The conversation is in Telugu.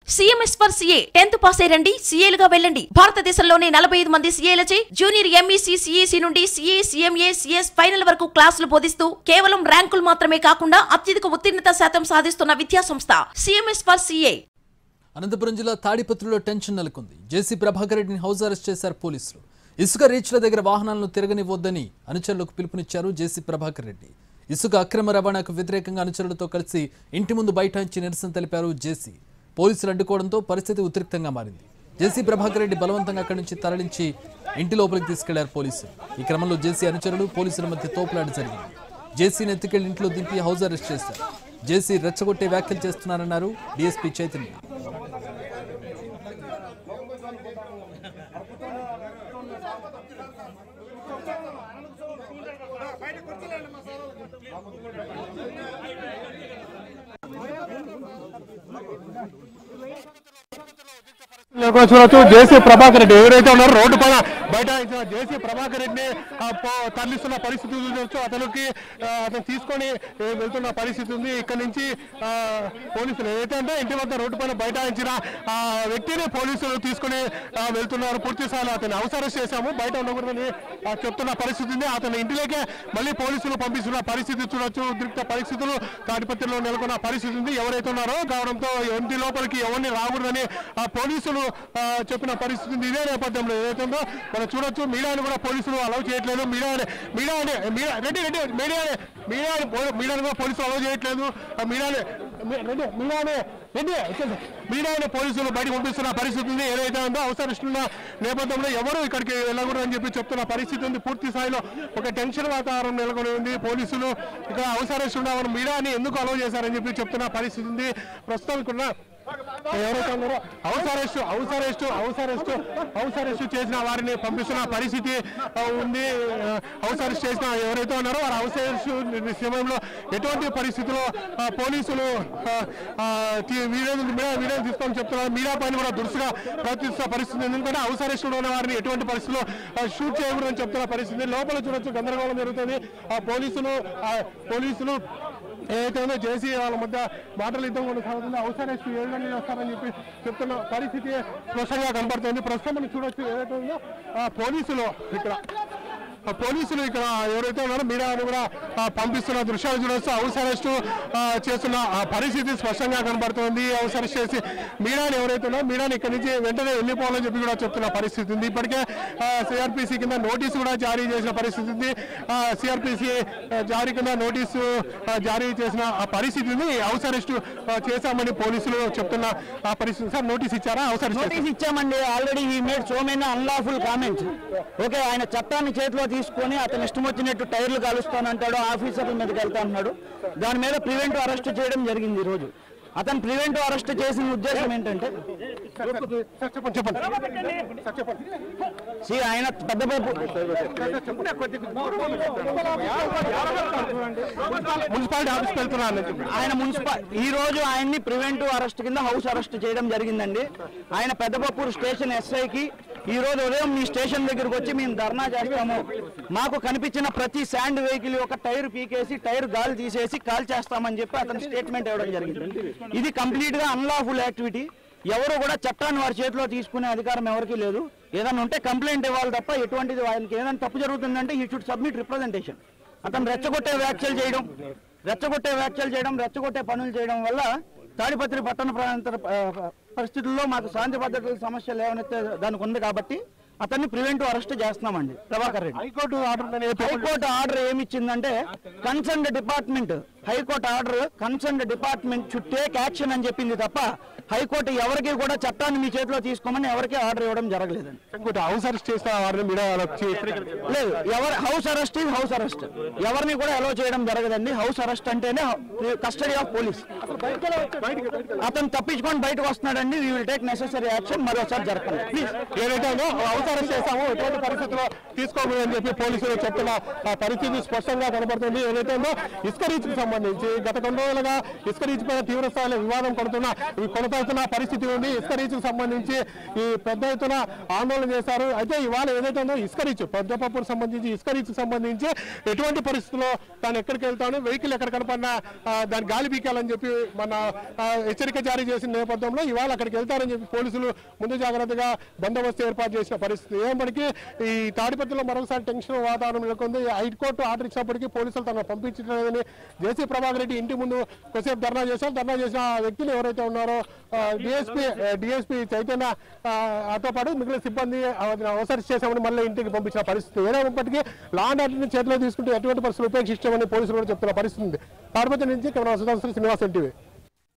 CMS for CA 10th pass అయ్యండి CAలుగా వెళ్ళండి. భారతదేశంలోనే 45 మంది CAలచే జూనియర్ MEC CEC నుండి CA CMA CS ఫైనల్ వరకు క్లాసులు బోధిస్తూ కేవలం ర్యాంకులు మాత్రమే కాకుండా అత్యధిక ఉత్తీర్ణత శాతం సాధిస్తున్న విద్యా సంస్థ CMS for CA. అనంతపురం జిల్లా తాడిపత్రిలో టెన్షన్ నెలకొంది. జేసీ ప్రభాకర్ రెడ్డిని హౌస్ అరెస్ట్ చేశారు పోలీసులు. ఇసుక రీచ్ల దగ్గర వాహనాలను తిరగనివ్వొద్దని అనుచరులకు పిలుపునిచ్చారు జేసీ ప్రభాకర్ రెడ్డి. ఇసుక అక్రమ రవాణాకు వ్యతిరేకంగా అనుచరులతో కలిసి ఇంటి ముందు బైఠాయించి నిరసన తెలిపారు జేసీ. పోలీసులు అడ్డుకోవడంతో పరిస్థితి ఉద్రిక్తంగా మారింది. జేసీ ప్రభాకర్ రెడ్డి బలవంతంగా అక్కడి నుంచి తరలించి ఇంటి లోపలికి తీసుకెళ్లారు పోలీసులు. ఈ క్రమంలో జేసీ అనుచరులు పోలీసుల మధ్య తోపులాట జరిగింది. జేసీని ఎత్తుకెళ్లి ఇంట్లో దింపి హౌస్ అరెస్ట్ చేశారు. జేసీ రెచ్చగొట్టే వ్యాఖ్యలు చేస్తున్నారన్నారు డీఎస్పీ చైతన్య. చూడొచ్చు జేసీ ప్రభాకర్ రెడ్డి ఎవరైతే ఉన్నారో రోడ్డు పైన బయట జేసీ ప్రభాకర్ రెడ్డిని తరలిస్తున్న పరిస్థితి చూడొచ్చు. అతను తీసుకొని వెళ్తున్న పరిస్థితి ఉంది. ఇక్కడ నుంచి పోలీసులు ఏదైతే అంటే ఇంటి వద్ద రోడ్డు పైన బైఠాయించిన వ్యక్తిని పోలీసులు తీసుకుని వెళ్తున్నారు. పూర్తి స్థాయిలో అతన్ని హౌస్ అరెస్ట్ చేశాము, బయట ఉండకూడదని చెప్తున్న పరిస్థితి ఉంది. అతని ఇంటిలోకే మళ్ళీ పోలీసులు పంపిస్తున్న పరిస్థితి చూడొచ్చు. ఉద్రిక్త పరిస్థితులు తాడిపత్రిలో నెలకొన్న పరిస్థితి ఉంది. ఎవరైతే ఉన్నారో కావడంతో ఇంటి లోపలికి ఎవరిని రాకూడదని పోలీసులు చెప్పిన పరిస్థితి ఉంది. ఇదే నేపథ్యంలో ఏదైతే ఉందో మనం చూడొచ్చు. మీడియాను కూడా పోలీసులు అలౌ చేయట్లేదు. మీడియాను కూడా పోలీసులు అలౌ చేయట్లేదు. మీడియాని పోలీసులు బయటకు పంపిస్తున్న పరిస్థితి ఉంది. ఏదైతే ఉందో అవసరిస్తున్న నేపథ్యంలో ఎవరు ఇక్కడికి వెళ్ళకూడదని చెప్పి చెప్తున్న పరిస్థితి ఉంది. పూర్తి స్థాయిలో ఒక టెన్షన్ వాతావరణం నెలకొని ఉంది. పోలీసులు ఇక్కడ అవసరిస్తున్న మీడియాని ఎందుకు అలౌ చేశారని చెప్పి చెప్తున్న పరిస్థితి ఉంది. ప్రస్తుతం ఇక్కడ ఎవరైతే ఉన్నారో హౌస్ అరెస్ట్ చేసిన వారిని పంపిస్తున్న పరిస్థితి ఉంది. హౌస్ అరెస్ట్ చేసిన ఎవరైతే ఉన్నారో వారు హౌస్ అరెస్ట్ సమయంలో ఎటువంటి పరిస్థితుల్లో పోలీసులు వీడియో తీసుకొని చెప్తున్నారు. మీడియా పైన కూడా దురుసుగా ప్రవర్తిస్తున్న పరిస్థితి. ఎందుకంటే హౌస్ అరెస్ట్ ఉన్న వారిని ఎటువంటి పరిస్థితుల్లో షూట్ చేయకూడదని చెప్తున్న పరిస్థితి. లోపల చూడొచ్చు గందరగోళం జరుగుతుంది. పోలీసులు ఏదైతే ఉందో జేసీ వాళ్ళ మధ్య మాటలు యుద్ధం కొనసాగుతుంది. హౌస్ అరెస్ట్ ఏ విధంగా చేస్తారని చెప్పి చెప్తున్న పరిస్థితి స్పష్టంగా కనపడుతుంది. ప్రస్తుతం మనం చూడొచ్చు ఏదైతే ఉందో పోలీసులు ఇక్కడ ఎవరైతే ఉన్నారో మీడియాను కూడా పంపిస్తున్న దృశ్యాలు చూడొచ్చు. హౌస్ అరెస్ట్ చేస్తున్న పరిస్థితి స్పష్టంగా కనబడుతుంది. హౌస్ అరెస్ట్ చేసి మీడియాని ఎవరైతే ఉన్నారో మీడియాని ఇక్కడ నుంచి వెంటనే వెళ్ళిపోవాలని చెప్పి కూడా చెప్తున్న పరిస్థితి ఉంది. ఇప్పటికే సిఆర్పిసి కింద నోటీసు కూడా జారీ చేసిన పరిస్థితి ఉంది. సిఆర్పిసి జారీ కింద నోటీసు జారీ చేసిన పరిస్థితి ఉంది. హౌస్ అరెస్ట్ చేశామని పోలీసులు చెప్తున్న పరిస్థితి. సార్ నోటీస్ ఇచ్చారా? హౌస్ అరెస్ట్ నోటీస్ ఇచ్చామండి. Already he made so many unlawful comments. Okay, ఆయన చట్టాన్ని చేతిలో తీసుకొని అతను ఇష్టం వచ్చినట్టు టైర్లు కాలుస్తానంటాడు, ఆఫీసర్ల మీదకి వెళ్తా అన్నాడు. దాని మీద ప్రివెంటివ్ అరెస్ట్ చేయడం జరిగింది. ఈ రోజు అతను ప్రివెంటివ్ అరెస్ట్ చేసిన ఉద్దేశం ఏంటంటే ఆయన పెద్ద ఈ రోజు ఆయన్ని ప్రివెంటివ్ అరెస్ట్ కింద హౌస్ అరెస్ట్ చేయడం జరిగిందండి. ఆయన పెద్దపప్పూరు స్టేషన్ ఎస్ఐకి ఈ రోజు ఉదయం మీ స్టేషన్ దగ్గరకు వచ్చి మేము ధర్నా చేస్తాము, మాకు కనిపించిన ప్రతి శాండ్ వెహికల్ ఒక టైర్ పీకేసి టైర్ గాలి తీసేసి కాల్ చేస్తామని చెప్పి అతను స్టేట్మెంట్ ఇవ్వడం జరిగింది. ఇది కంప్లీట్ గా అన్లాఫుల్ యాక్టివిటీ. ఎవరు కూడా చట్టాన్ని వారి చేతిలో తీసుకునే అధికారం ఎవరికీ లేదు. ఏదైనా ఉంటే కంప్లైంట్ ఇవ్వాలి తప్ప ఎటువంటిది ఆయనకి ఏదైనా తప్పు జరుగుతుందంటే హీ షుడ్ సబ్మిట్ రిప్రజెంటేషన్. అతను రెచ్చగొట్టే వ్యాఖ్యలు చేయడం రెచ్చగొట్టే పనులు చేయడం వల్ల తాడిపత్రి పట్టణ ప్రాంత పరిస్థితుల్లో మాకు శాంతి భద్రతల సమస్యలు ఏమైతే దానికి ఉంది కాబట్టి అతన్ని ప్రివెంటివ్ అరెస్ట్ చేస్తున్నామండి. ప్రభాకర్ రెడ్డి హైకోర్టు ఆర్డర్ ఏమి ఇచ్చిందంటే concerned department should take action అని చెప్పింది తప్ప హైకోర్టు ఎవరికి కూడా చట్టాన్ని మీ చేతిలో తీసుకోమని ఎవరికి ఆర్డర్ ఇవ్వడం జరగలేదండి. హౌస్ అరెస్ట్ చేసిన లేదు, హౌస్ అరెస్ట్ ఎవరిని కూడా అలో చేయడం జరగదండి. హౌస్ అరెస్ట్ అంటేనే కస్టడీ ఆఫ్ పోలీస్. అతను తప్పించుకొని బయటకు వస్తున్నాడండి. We will take necessary action. మరోసారి జరగండి ప్లీజ్. ఏదైతే హౌస్ అరెస్ట్ చేస్తామో ఎటువంటి పరిస్థితుల్లో తీసుకోకూడదని చెప్పి పోలీసులు చెప్తున్న పరిస్థితి స్పష్టంగా కనబడుతుంది. ఏదైతే ఇసుక రీచ్కి సంబంధించి సంబంధించి గత కొన్ని రోజులుగా ఇసుక రీచ్ పైన తీవ్ర స్థాయిలో వివాదం కొనసాగుతున్న పరిస్థితి ఉంది. ఇసుక రీచ్కు సంబంధించి ఈ పెద్ద ఎత్తున ఆందోళన చేశారు. అయితే ఇవాళ ఏదైతే ఉందో ఇసుక రీచ్ పెద్దపప్పుకు సంబంధించి ఇసుక రీచ్కి సంబంధించి ఎటువంటి పరిస్థితుల్లో తాను ఎక్కడికి వెళ్తాను, వెహికల్ ఎక్కడ కనపడినా దాని గాలి పీకాలని చెప్పి మన హెచ్చరిక జారీ చేసిన నేపథ్యంలో ఇవాళ అక్కడికి వెళ్తారని చెప్పి పోలీసులు ముందు జాగ్రత్తగా బందోబస్తు ఏర్పాటు చేసిన పరిస్థితి. ఏమప్పటికీ ఈ తాడిపత్రిలో మరొకసారి టెన్షన్ వాతావరణం నెలకొంది. హైకోర్టు ఆర్డర్ ఇచ్చినప్పటికీ పోలీసులు తనను పంపించలేదని జేసీ ప్రభాకర్ రెడ్డి ఇంటి ముందు కొద్దిసేపు ధర్నా చేశారు. ధర్నా చేసిన వ్యక్తులు ఎవరైతే ఉన్నారో డిఎస్పీ చైతన్య తో పాటు మిగిలిన సిబ్బంది అవసరం చేశామని మళ్ళీ ఇంటికి పంపించిన పరిస్థితి. ఏదైనప్పటికీ లా అండ్ ఆర్డర్ని చేతిలో తీసుకుంటే ఎటువంటి పరిస్థితులు ఉపేక్షించామని పోలీసులు కూడా చెప్తున్న పరిస్థితి ఉంది. తాడిపత్రి నుంచి కెమెరా శ్రీనివాస్ ఎన్టీవీ.